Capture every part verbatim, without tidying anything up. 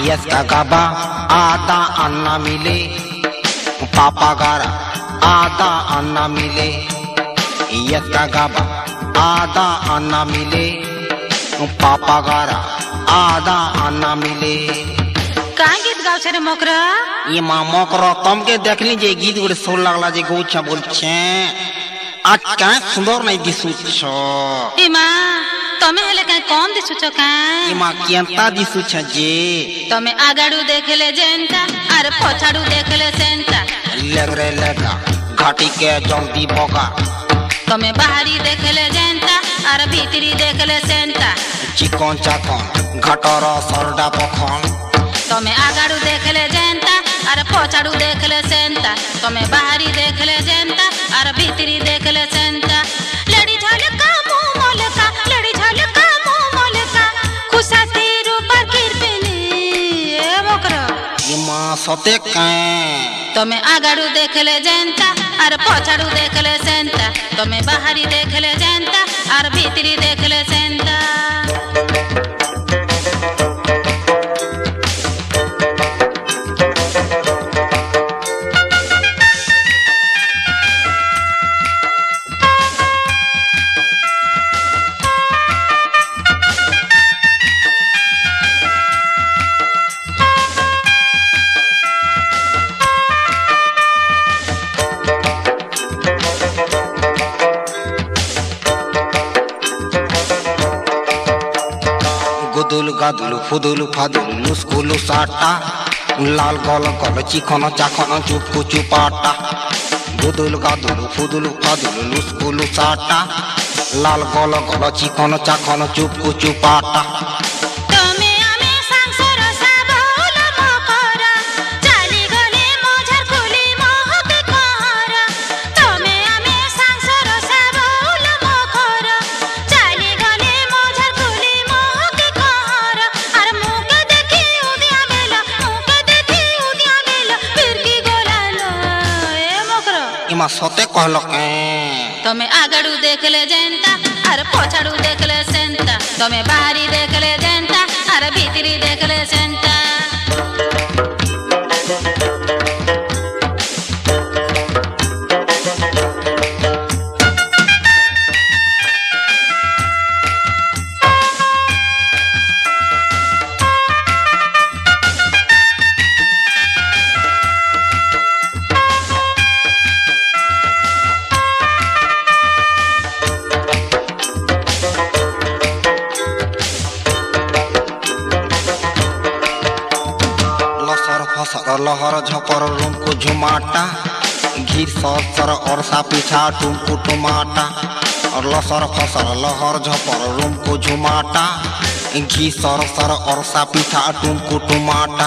यसका गाबा आदा अन्ना मिले पापा गारा आदा अन्ना मिले यसका गाबा आदा अन्ना मिले पापा गारा आदा अन्ना मिले। काय गीत गाव छे रे मोकरा? ये माँ मोकरा तमके देख लीजिए गीत गुड़े सोल लगला जे गौछा बोलछे आज काय सुंदर नहीं दिसुछ। ए माँ तमे हेले काय कौन दिसुछ काय? ये माँ केंता दिसुछ जे तमे आगाड़ू देखले जेंता अरे पछाड़ू देखले सेंता लग रे लगा घाटी के जल्दी भोगा तमे बाहरी देखले जेंता अरे भीतरी देखले सेंता चिकन चाकन घटर सरडा पखन तमे आगाड़ू देखले जेंता अरे पछाड़ू देखले सेंता तमे बाहरी देखले जेंता अरे भीतरी देखले सेंता लड़ी झलका मुंह मोलका लड़ी झलका मुंह मोलका खुशाती रूपा किरपेनी ए मोकरा ये माँ सते काय तमे आगाड़ू देखले जेंता अरे पछाड़ू देखले सेंता तमे बाहरी देखले जेंता अरे भीतरी देखले सेंता। गुदुल गादुल फुदुल फादुल लुस्कुलु साटा लाल गल गल चिकन चाकन चुपकु चुपाटा गुदुल गादुल फुदुल फादुल लुस्कुलु साटा लाल गल गल चिकन चाकन चुपकु चुपाटा। इमा सते कहलो के तमे आगाड़ू देखले जेंता अरे पछाड़ू देखले सेंता तमे बाहरी देखले जेंता अरे भीतरी देखले सेंता। लहर झपर रूम को झुमाटा घीर सर सर और सा पीछा टुमकु टुमाटा और लसर फसर लहर झपर रूम को झुमाटा घी सर सर और सा पीछा टुमकु टुमाटा।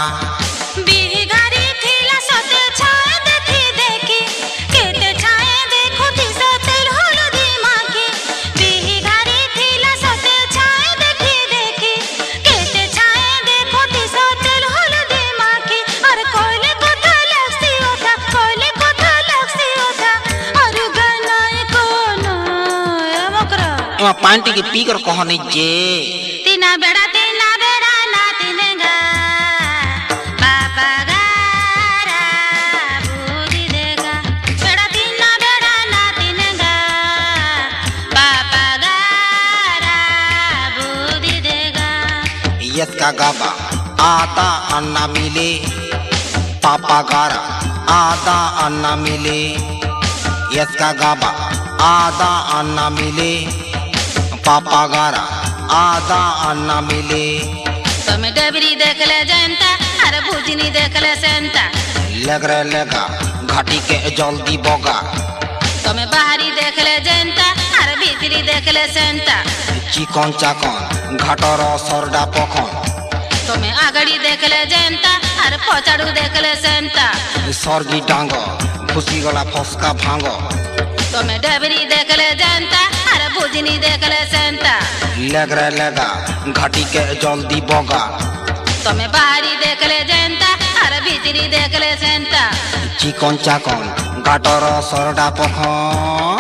पांटी के पीकर कहने जे तीना बेड़ा तीना बेड़ा ना तीनेगा पापा गारा बुद्धि देगा बेड़ा तीना बेड़ा ना तीनेगा पापा गारा बुद्धि देगा। यसका गाबा आदा अन्ना मिले पापा गारा आदा अन्ना मिले यसका गाबा आदा अन्ना मिले पापा गारा आदा अन्ना मिले। तमे डबरी देखले जनता अरे भुजनी देखले सेंता लग रे लगा घाटी के जल्दी बोगा तमे बाहरी देखले जनता अरे भीतरी देखले सेंता चिकन चाकन घाटर सरडा पखन तमे आगड़ी देखले जनता अरे पछाड़ू देखले सेंता सरगी डांग खुशी गला फसका भांग तमे डबरी देखले जनता अरे भुजनी देखले सेंता लग रे लगा घाटी के जल्दी बोगा तमे बाहरी देखले जनता अरे भीतरी देखले सेंता चिकन चाकन घाटर सरडा पखन।